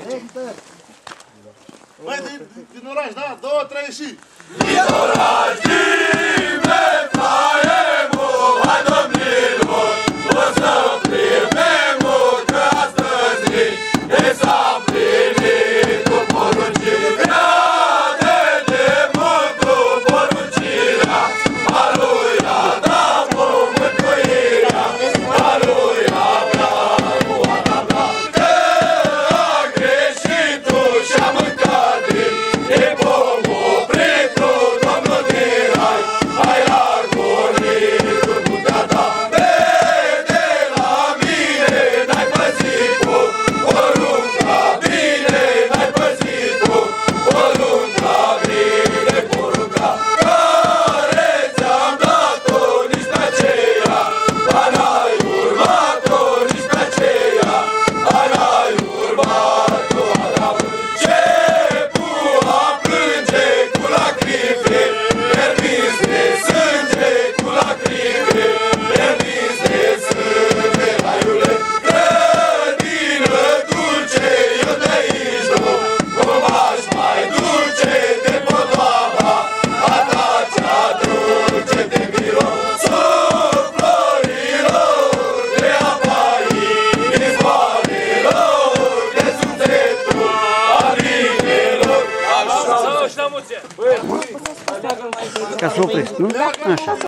Băi, din oraș, da? 2, 3 și... Din oraș, din Betleemul, hai domnilor, o să primim că astăzi e s-a plinit cu poruncirea, de mult cu poruncirea, a lui Adam cu mântuirea, a lui Abraham cu Abraham, că a greșit tu și-a mâncat din pomul pritru, Domnul din rai, hai argonit cu putea ta, de la mine n-ai păzit cu porunca bine, n-ai păzit cu porunca bine, porunca care ți-am dat-o nici pe aceea, dar n-ai urmat-o nici pe aceea, dar n-ai urmat-o, Adam. Început a plânge cu lacrime, permis de sânge, cu lacrime, permis de sânge, raiule, grădină dulce, eu de aici nu, cum aș mai dulce de podoaba, a ta cea dulce de mirosul florilor, de apa izvoarelor, de sufletul aminelor. Ca să oprești, nu? Așa.